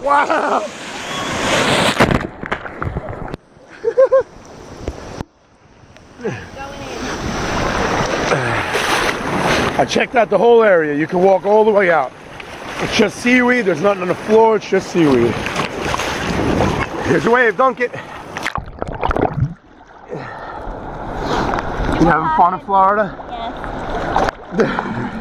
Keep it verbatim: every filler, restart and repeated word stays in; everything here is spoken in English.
Wow! I checked out the whole area. You can walk all the way out. It's just seaweed. There's nothing on the floor. It's just seaweed. Here's your wave. Dunk it. You having fun in Florida? Yes.